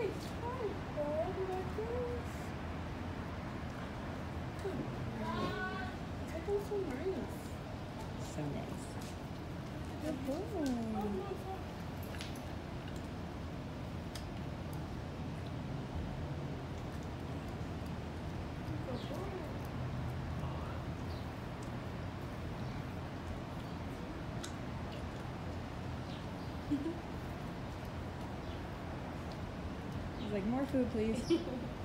So nice. So nice. Good boy. He's like, more food, please.